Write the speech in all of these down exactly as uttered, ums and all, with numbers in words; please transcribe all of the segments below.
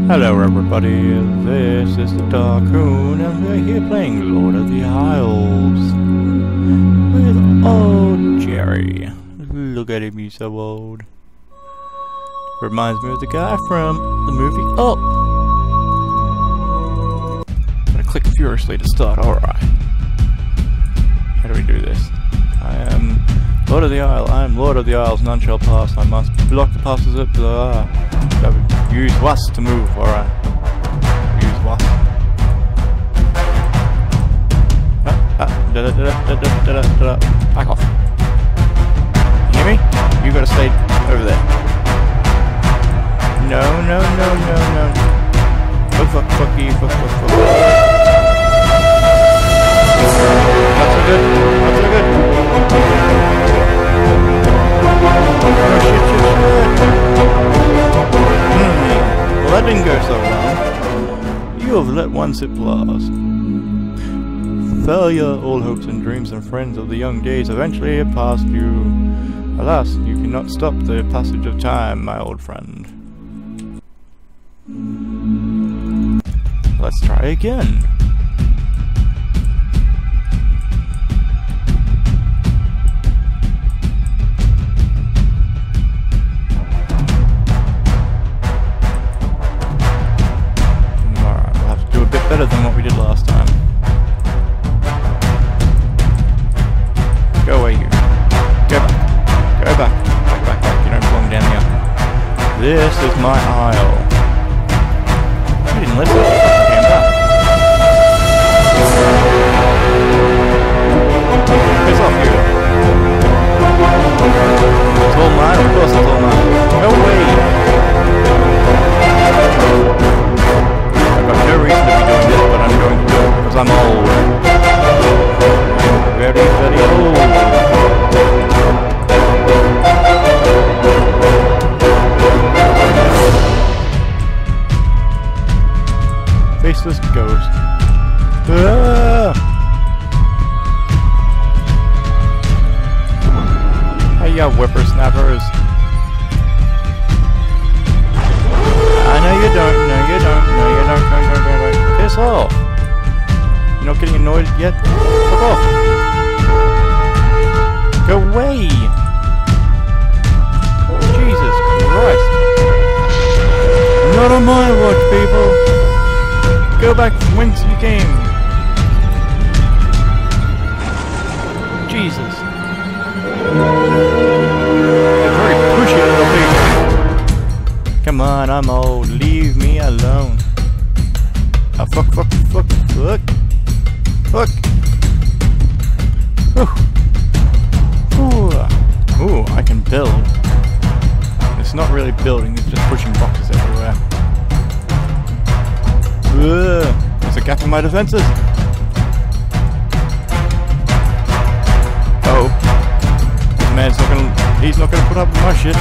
Hello everybody, this is the Darkoon and we're here playing Lord of the Isles with old Jerry. Look at him, he's so old. Reminds me of the guy from the movie Up. I'm gonna click furiously to start, alright. How do we do this? I am Lord of the Isle, I am Lord of the Isles, none shall pass, I must block the passes up to the ah. Use was to move, alright. Use was. Ah, ah, da da da da da da da da. Back off. You hear me? You gotta stay over there. No, no, no, no, no. Oh fuck, fuck you, fuck, fuck, fuck. Not so good, not so good. Oh shit, shit, shit. Hmm, well that didn't go so well. You have let one sip last. Failure, all hopes and dreams and friends of the young days eventually have passed you. Alas, you cannot stop the passage of time, my old friend. Let's try again. Alright, we'll have to do a bit better than what we did last time. Go away, you. Go back. Go back. Back, back, back. You don't belong down here. This is my isle. You didn't listen. You came back. Piss off, you. It's all mine? Of course it's all mine. No way! I've got no reason to be doing this, but I'm going to do it because I'm old. I'm very, very old. Faceless ghost. Ah! Hey, ya whippersnappers. I know you don't, no you don't, no you don't, don't, don't, don't, don't. Piss off. You're not getting annoyed yet? Fuck off. Go away. Jesus Christ. Not on my watch, people. Go back from whence you came. Jesus. You're very pushy little people. Come on, I'm old. Leave me alone. Oh, fuck, fuck, fuck, fuck. Fuck. Ooh. Ooh. Ooh, I can build. It's not really building, it's just pushing boxes everywhere. Ugh, there's a gap in my defenses. Oh, this man's not gonna. He's not gonna put up with my shit.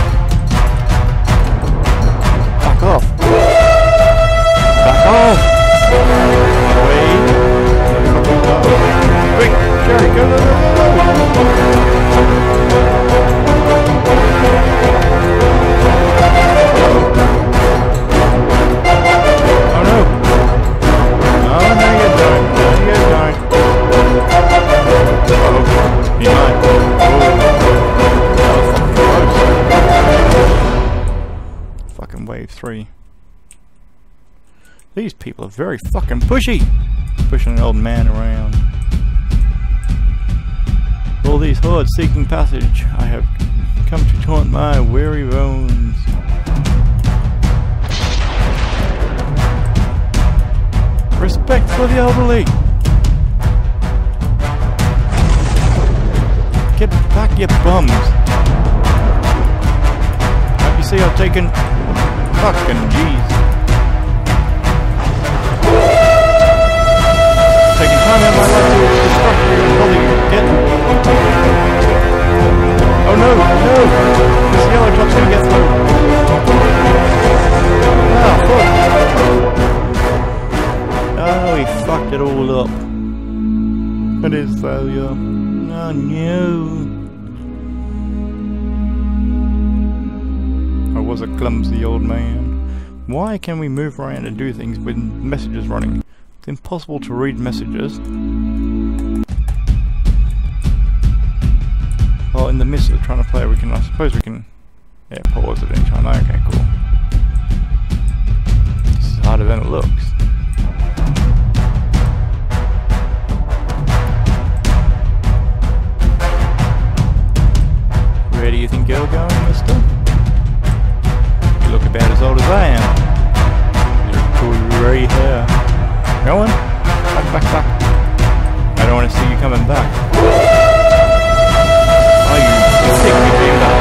Back off. Back off. Away. Quick, Jerry, go, go, go, go. Oh no. Oh, no you don't. No you don't. Oh, be mine. Oh, fucking wave three. These people are very fucking pushy. Pushing an old man around. All these hordes seeking passage, I have come to taunt my weary bones. Respect for the elderly! Get back, you bums! Don't you see I've taken... fucking jeez. Taking time out of my life to destruct you and probably get... Oh no, no! This yellow top's gonna get through. Ah, fuck! Oh, he fucked it all up. It is failure. Oh no. I was a clumsy old man. Why can we move around and do things with messages running? It's impossible to read messages. Well, in the midst of trying to play, we can, I suppose we can, yeah, pause at any time. Okay, cool. This is harder than it looks. Where do you think you're going, mister? You look about as old as I am. Your cool grey hair. Going? Back, back, back. I don't want to see you coming back. Oh, you sick, you came back.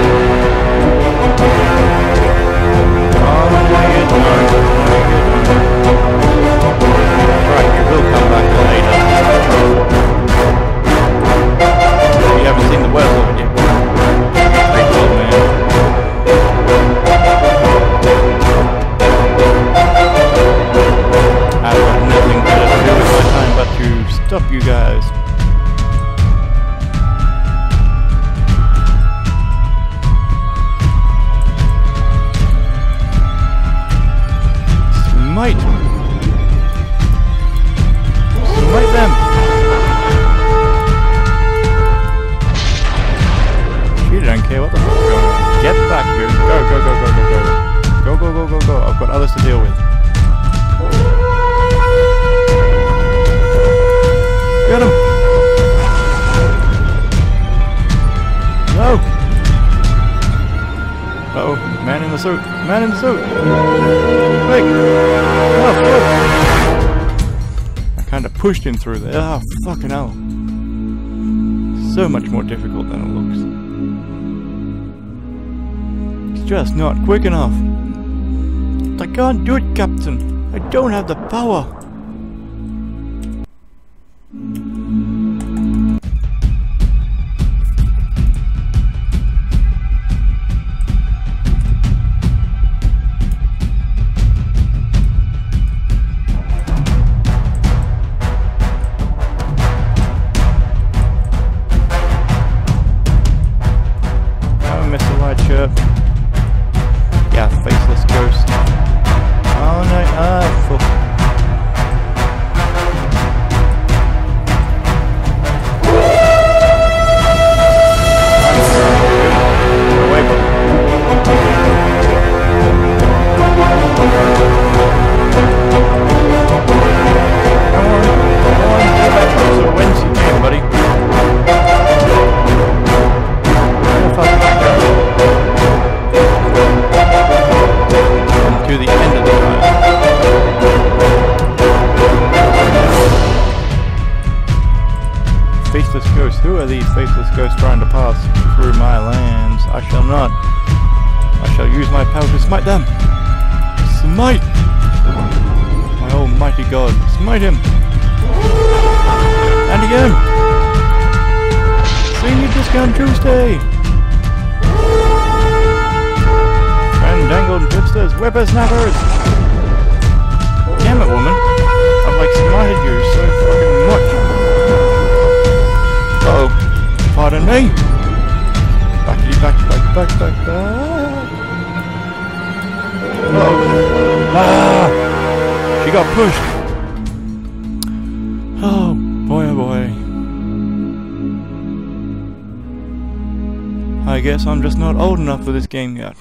Oh, no, you don't. No, you don't. Right, you will come back later. You haven't seen the world of it yet. Great old man. I've got nothing better to do with my time but to stop you guys. Smite! Smite them! She don't care what the fuck's going on. Get back here. Go, go, go, go, go, go. Go, go, go, go, go. I've got others to deal with. Get him! No! Uh-oh, man in the suit! Man in the suit! Quick! No, no! I kinda pushed him through there. Oh, fucking hell. So much more difficult than it looks. It's just not quick enough. I can't do it, Captain. I don't have the power. Yeah, faceless ghost. Oh no, ah, fuck. Away, bro. Come on, come on, get back to the whence you came, buddy. To the end of the time. Faceless ghosts. Who are these faceless ghosts trying to pass through my lands? I shall not. I shall use my power to smite them. Smite! My almighty god. Smite him! And again! Senior Discount Tuesday! Dangled hipsters, whippersnappers! Damn it, woman! I've like smited you so fucking much. Uh oh, pardon me. Backity back, back, back, back, back. Uh oh. Ah! She got pushed. Oh boy, oh boy. I guess I'm just not old enough for this game yet.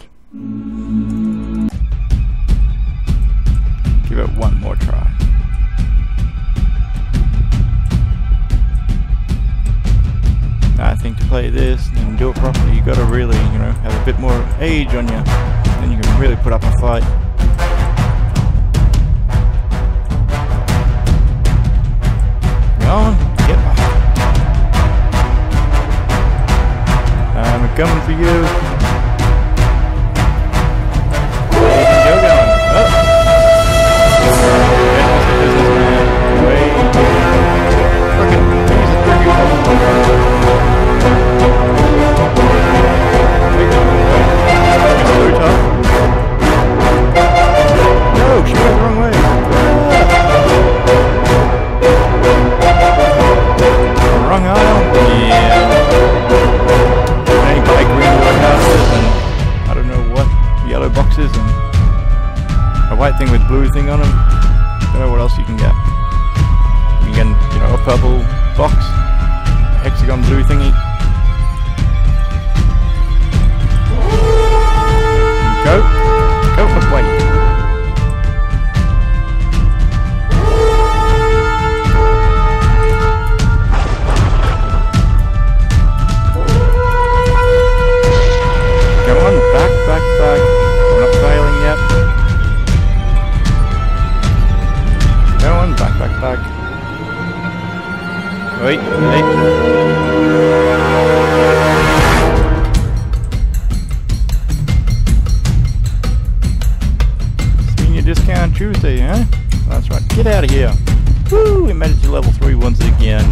Give it one more try. I think to play this and do it properly, you gotta really, you know, have a bit more age on you, then you can really put up a fight. Go on, get back. I'm coming for you. a white thing with blue thing on them. Don't know what else you can get. You can get, you know, a purple box, a hexagon blue thingy. Go, go away. Wait, hey. Senior discount Tuesday, huh? That's right. Get out of here. Woo! We made it to level three once again.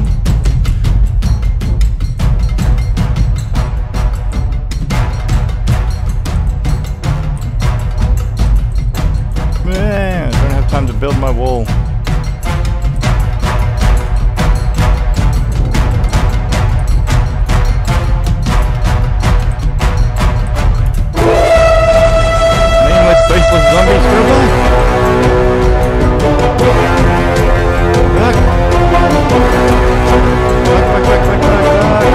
Man, I don't have time to build my wall. Faceless zombies, go back! Back! Back, back, back, back, back,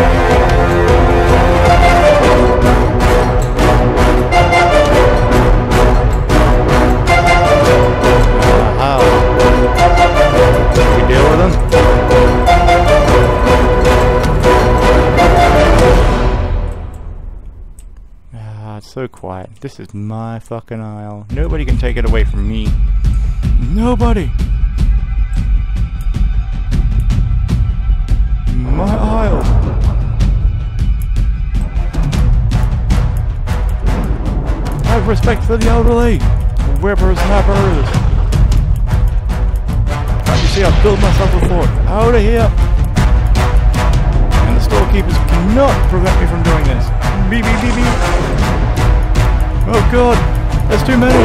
How? Can we deal with them? It's so quiet. This is my fucking isle. Nobody can take it away from me. Nobody! My isle! Have respect for the elderly! Whippersnappers! Can't you see I've built myself a fort? Out of here! And the storekeepers cannot prevent me from doing this. Beep beep beep beep! Oh god, there's too many!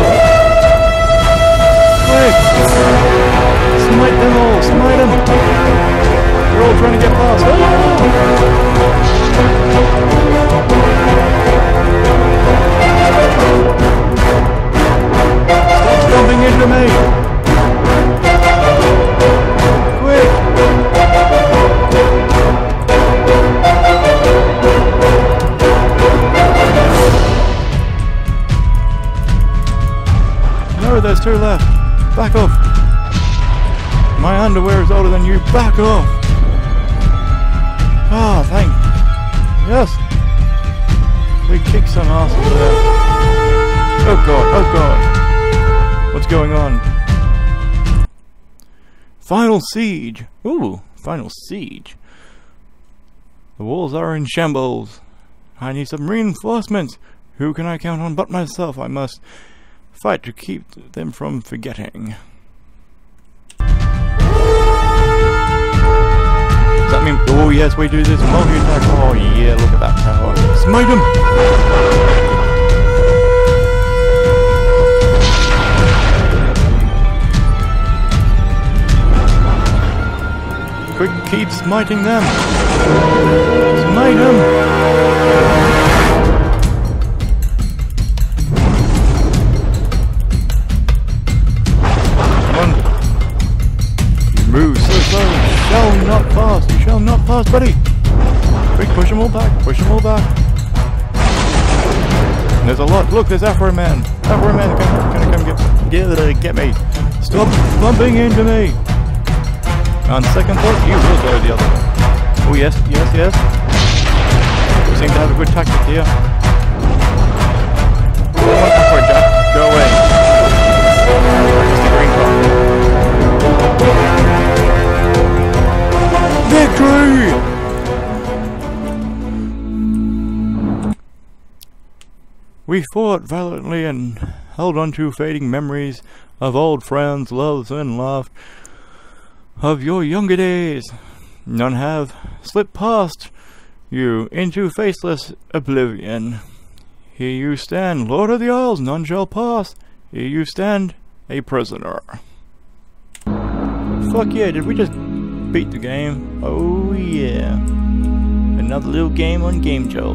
Quick! Smite them all, smite them! They're all trying to get past. Stop stomping into me! Quick! There's two left. Back off. My underwear is older than you. Back off. Ah, oh, thank. Yes. We kick some ass over there. Oh god. Oh god. What's going on? Final siege. Ooh, final siege. The walls are in shambles. I need some reinforcements. Who can I count on but myself? I must fight to keep them from forgetting. Does that mean... Oh yes, we do this multi-attack. Oh yeah, look at that power. Smite him! Quick, keep smiting them! Smite him! Move so slow, you shall not pass, you shall not pass, buddy! Quick, push them all back, push them all back. And there's a lot, look, there's Afro Man. Afro Man, can, can I come get, get, get me? Stop bumping into me! On second thought, you will go the other way. Oh yes, yes, yes. We seem to have a good tactic here. Come on, Afro Jack, go away. It's the green clock. Victory! We fought valiantly and held on to fading memories of old friends, loves and laughed of your younger days. None have slipped past you into faceless oblivion. Here you stand, Lord of the Isles, none shall pass. Here you stand, a prisoner. Fuck yeah, did we just beat the game? Oh yeah. Another little game on Game Jolt.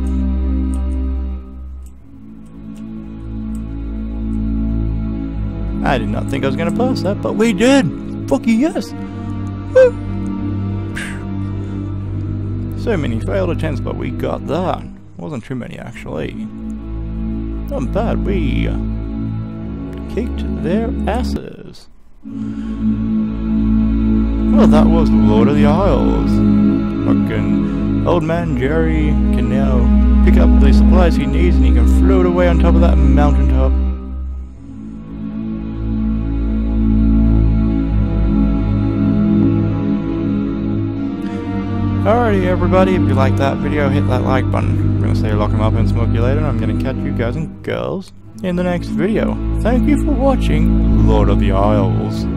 I did not think I was gonna pass that, but we did! Fuck you, yes! Woo! So many failed attempts, but we got that. Wasn't too many, actually. Not bad, we kicked their asses. Well, that was Lord of the Isles. Fucking old man Jerry can now pick up the supplies he needs and he can float away on top of that mountaintop. Alrighty everybody, if you liked that video, hit that like button. I'm gonna say lock 'em up and smoke you later, and I'm gonna catch you guys and girls in the next video. Thank you for watching Lord of the Isles.